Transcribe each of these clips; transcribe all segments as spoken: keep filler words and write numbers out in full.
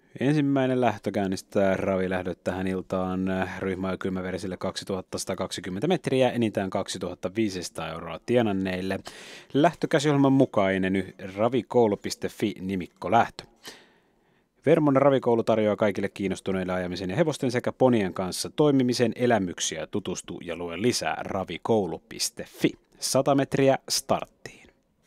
Ensimmäinen lähtö käynnistää ravilähdöt tähän iltaan ryhmä kylmäverisille kaksituhattasataakaksikymmentä metriä, enintään kaksituhattaviisisataa euroa tienanneille. Lähtökäsiohjelman mukainen ravikoulu piste fi nimikko lähtö. Vermon ravikoulu tarjoaa kaikille kiinnostuneille ajamisen ja hevosten sekä ponien kanssa toimimisen elämyksiä. Tutustu ja lue lisää ravikoulu piste fi. sata metriä starttiin.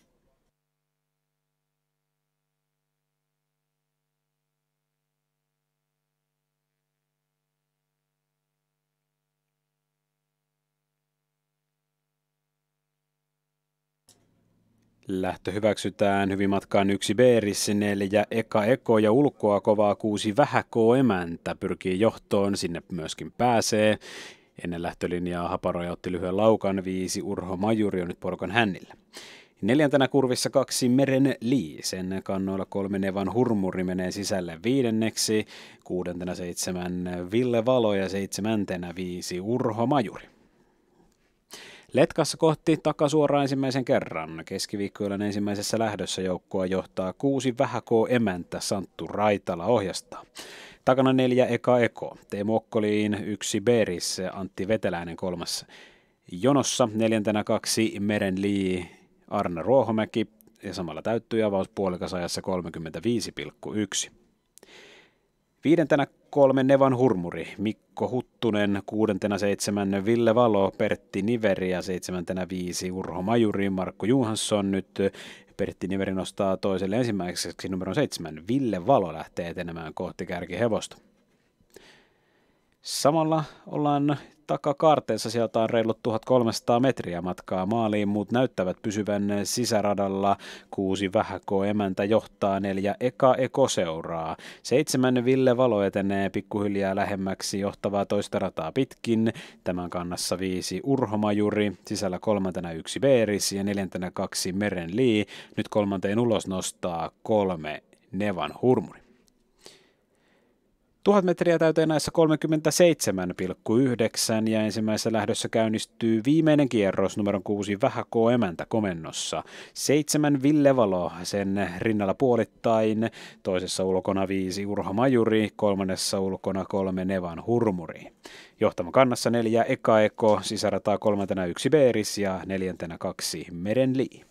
Lähtö hyväksytään hyvin matkaan yksi Beeris, neljä Eka Eko ja ulkoa kovaa kuusi Vähäko Emäntä pyrkii johtoon, sinne myöskin pääsee. Ennen lähtölinjaa Haparoja otti lyhyen laukan, viisi Urho Majuri on nyt porukan hännillä. Neljäntenä kurvissa kaksi Meren Lii, sen kannoilla kolme Nevan Hurmuri menee sisälle viidenneksi, kuudentena seitsemän Ville Valo ja seitsemäntenä viisi Urho Majuri. Letkassa kohti takasuoraan ensimmäisen kerran. Keskiviikkoillan ensimmäisessä lähdössä joukkoa johtaa kuusi Vähäko Emäntä, Santtu Raitala ohjastaa. Takana neljä Eka Eko, Teemu Okkoliin yksi Beeris, Antti Veteläinen kolmas. Jonossa neljäntenä kaksi Meren Lii, Arna Ruohomäki ja samalla täyttyy avaus puolikasajassa kolmekymmentäviisi pilkku yksi. Viidentenä kolme Nevan Hurmuri, Mikko Huttunen, kuudentena seitsemän Ville Valo, Pertti Niveri ja seitsemäntenä viisi Urho Majuri, Markku Johansson. Nyt Pertti Niveri nostaa toiselle ensimmäiseksi numero seitsemän. Ville Valo lähtee etenemään kohti kärkihevosta. Samalla ollaan takakaarteessa, sieltä on reilut tuhatkolmesataa metriä matkaa maaliin, muut näyttävät pysyvän sisäradalla. Kuusi Vähäko Emäntä johtaa, neljä Eka Eko seuraa. Seitsemän Ville Valo etenee pikkuhiljaa lähemmäksi johtavaa toista rataa pitkin. Tämän kannassa viisi Urho Majuri, sisällä kolmantena yksi Beeris ja neljäntenä kaksi Meren Lii. Nyt kolmanteen ulos nostaa kolme Nevan Hurmuri. Tuhat metriä täyteen näissä kolmekymmentäseitsemän pilkku yhdeksän ja ensimmäisessä lähdössä käynnistyy viimeinen kierros numeron kuusi Vähäko Emäntä komennossa. Seitsemän Ville Valo sen rinnalla puolittain, toisessa ulkona viisi Urho Majuri, kolmannessa ulkona kolme Nevan Hurmuri. Johtama kannassa neljä Eka Eko, sisärataa kolmantena yksi Beeris ja neljäntenä kaksi Meren Lii.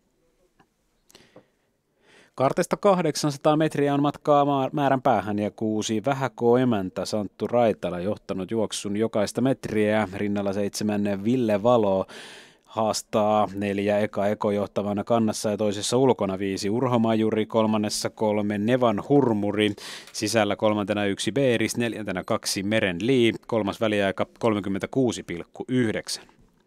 Kartesta kahdeksansataa metriä on matkaa määrän päähän ja kuusi Vähäko Emäntä, Santtu Raitala johtanut juoksun jokaista metriä. Rinnalla seitsemän Ville Valo haastaa, neljä Eka Eko johtavana kannassa ja toisessa ulkona viisi Urho Majuri, kolmannessa kolme Nevan Hurmuri, sisällä kolmantena yksi Beeris, neljäntenä kaksi Meren Lii, kolmas väliaika kolmekymmentäkuusi pilkku yhdeksän.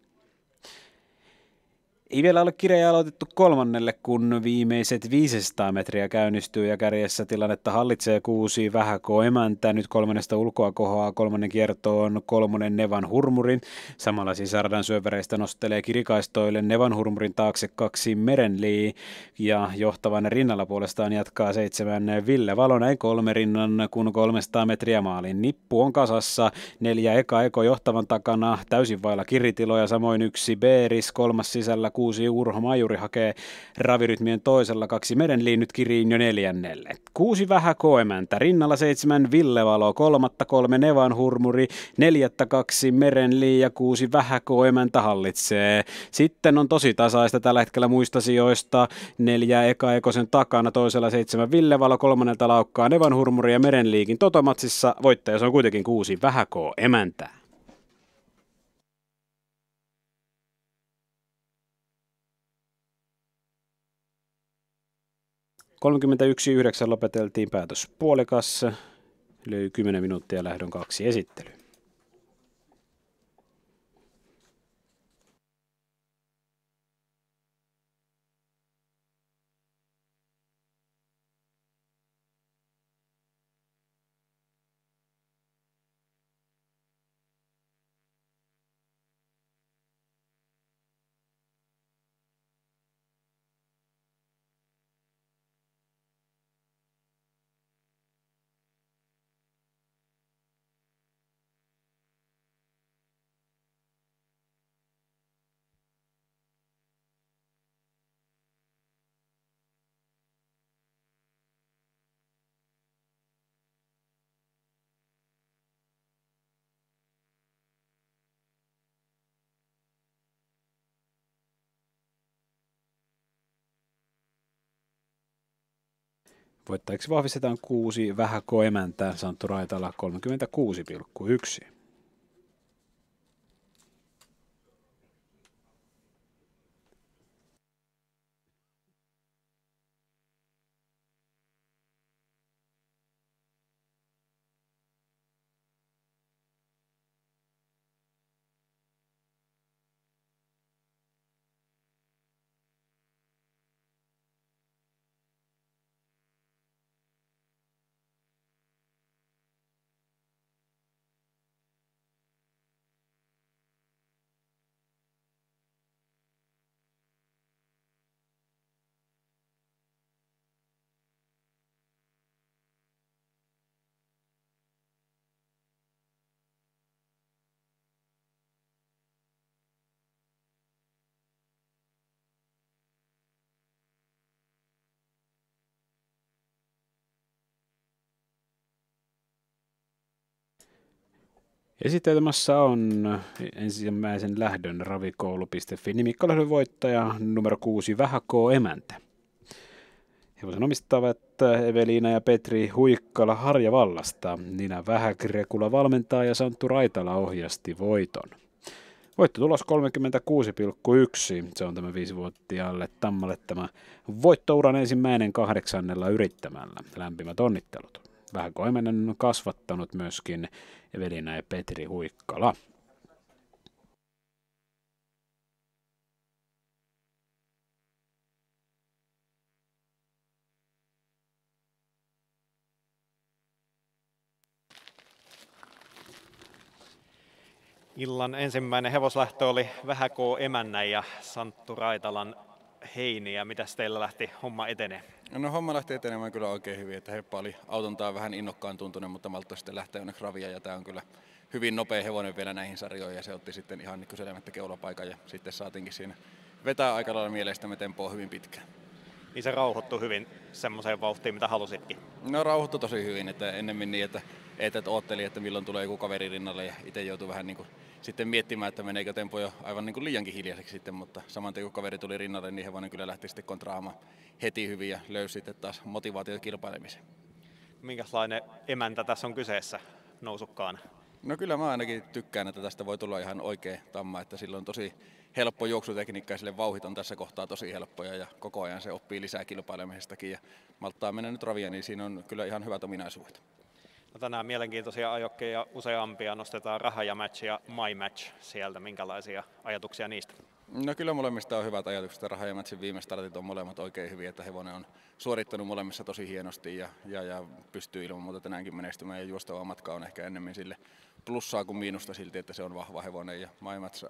Ei vielä ole kirjaa aloitettu kolmannelle, kun viimeiset viisisataa metriä käynnistyy ja kärjessä tilannetta hallitsee kuusi Vähäko Emäntä. Nyt kolmannesta ulkoa kohoaa kolmannen kiertoon kolmonen Nevan Hurmuri. Samalla sisäradan syövereistä nostelee kirikaistoille Nevan Hurmurin taakse kaksi Meren Lii ja johtavan rinnalla puolestaan jatkaa seitsemän Ville Valo. Näin kolme rinnan, kun kolmesataa metriä maalin. Nippu on kasassa, neljä Eka Eko johtavan takana, täysin vailla kiritiloja, samoin yksi Beeris, kolmas sisällä kuusi Urho Majuri hakee ravirytmien toisella, kaksi Meren Lii nyt kiriin jo neljännelle. Kuusi Vähäko Emäntä, rinnalla seitsemän Ville Valo, kolmatta kolme Nevan Hurmuri, neljättä kaksi Meren Lii ja kuusi Vähäko Emäntä hallitsee. Sitten on tosi tasaista tällä hetkellä muista sijoista, neljä Eka Ekosen takana, toisella seitsemän Ville Valo, kolmannelta laukkaa Nevan Hurmuri ja Meren Liikin Totomatsissa. Voittaja on kuitenkin kuusi Vähäko Emäntää. kolmekymmentäyksi yhdeksän lopeteltiin päätös puolikas, löi kymmenen minuuttia lähdön kaksi esittely. Voittajiksi vahvistetaan kuusi Vähäko-emäntää, Santtu Raitala kolmekymmentäkuusi pilkku yksi. Esitelmässä on ensimmäisen lähdön ravikoulu piste fi nimikkolähdön voittaja numero kuusi Vähäko-emäntä. Hevosen omistavat Eveliina ja Petri Huikkala Harjavallasta. Nina Vähäkrekula valmentaa ja Santtu Raitala ohjasti voiton. Voittotulos kolmekymmentäkuusi pilkku yksi. Se on tämä viisivuotiaalle Tammalle tämä voittouran ensimmäinen kahdeksannella yrittämällä. Lämpimät onnittelut. Vähäko-emännän on kasvattanut myöskin Eveliina ja Petri Huikkala. Illan ensimmäinen hevoslähtö oli Vähäko-emännän ja Santtu Raitalan heiniä. Mitäs teillä lähti homma etenee? No homma lähti etenemään kyllä oikein hyvin, että Heppa oli autontaan vähän innokkaan tuntunen, mutta malttoi sitten lähteä onneksi ravia ja tämä on kyllä hyvin nopea hevonen vielä näihin sarjoihin ja se otti sitten ihan niin kyselemättä keulapaikan ja sitten saatiinkin siinä vetää aika lailla mielestämme tempoa hyvin pitkään. Niin se rauhoittui hyvin semmoiseen vauhtiin, mitä halusitkin? No rauhoittui tosi hyvin, että ennemmin niin, että, että ootteli, että milloin tulee joku kaveri rinnalle ja itse joutui vähän niin kuin sitten miettimään, että meneekö tempo jo aivan niin kuin liiankin hiljaiseksi sitten, mutta saman tien kun kaveri tuli rinnalle, niin hevonen kyllä lähti sitten kontraamaan heti hyvin ja löysi sitten taas motivaatiota kilpailemiseen. Minkälainen emäntä tässä on kyseessä nousukkaan? No kyllä mä ainakin tykkään, että tästä voi tulla ihan oikea tamma, että sillä on tosi helppo juoksutekniikka ja sille vauhdit on tässä kohtaa tosi helppoja ja koko ajan se oppii lisää kilpailemisestakin ja malttaa mennä nyt ravia, niin siinä on kyllä ihan hyvät ominaisuudet. No tänään mielenkiintoisia ajokkeja useampia, nostetaan Raha ja Match ja My Match sieltä, minkälaisia ajatuksia niistä? No kyllä molemmista on hyvät ajatukset. Raha ja Matchin viime startit on molemmat oikein hyviä, että hevonen on suorittanut molemmissa tosi hienosti ja, ja, ja pystyy ilman muuta tänäänkin menestymään ja juostava matka on ehkä enemmän sille plussaa kuin miinusta silti, että se on vahva hevonen ja My Match.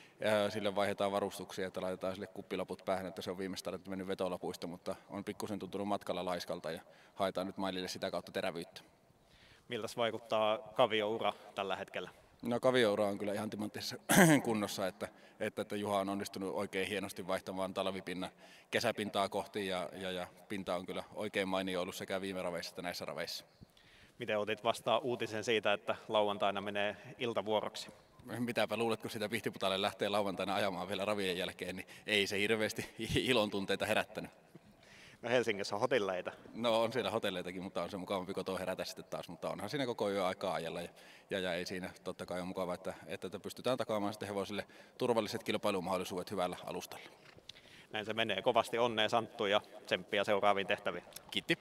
Ja sille vaihdetaan varustuksia, että laitetaan sille kuppilaput päähän, että se on viime startit mennyt vetolapuista, mutta on pikkusen tuntunut matkalla laiskalta ja haetaan nyt Mailille sitä kautta terävyyttä. Miltä vaikuttaa kavioura tällä hetkellä? No kavioura on kyllä ihan timanttisessa kunnossa, että, että, että Juha on onnistunut oikein hienosti vaihtamaan talvipinnan kesäpintaa kohti ja, ja, ja pinta on kyllä oikein mainio ollut sekä viime raveissa että näissä raveissa. Miten otit vastaan uutisen siitä, että lauantaina menee iltavuoroksi? Mitäpä luulet, kun sitä Pihtiputalle lähtee lauantaina ajamaan vielä ravien jälkeen, niin ei se hirveästi ilon tunteita herättänyt. No Helsingissä on hotelleita. No on siellä hotelleitakin, mutta on se mukavampi kotoa herätä sitten taas, mutta onhan siinä koko yö aikaa ajalla ja, ja, ja ei siinä totta kai on mukava, että, että pystytään takaamaan sitten hevosille turvalliset kilpailumahdollisuudet hyvällä alustalla. Näin se menee. Kovasti onnea Santtu ja tsemppiä seuraaviin tehtäviin. Kiitti.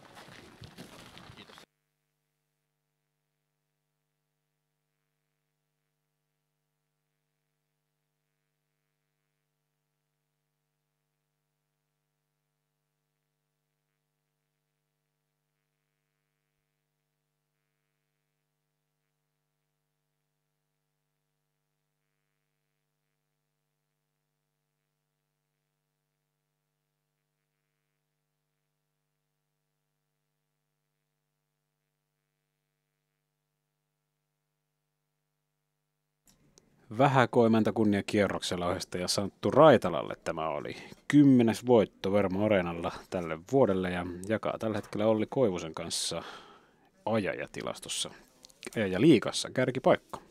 Vähäko-emäntä kunniakierroksella ohjastaja Santtu Raitalalle tämä oli kymmenes voitto Vermo Areenalla tälle vuodelle ja jakaa tällä hetkellä Olli Koivusen kanssa ajajatilastossa ajaja liigassa kärkipaikka.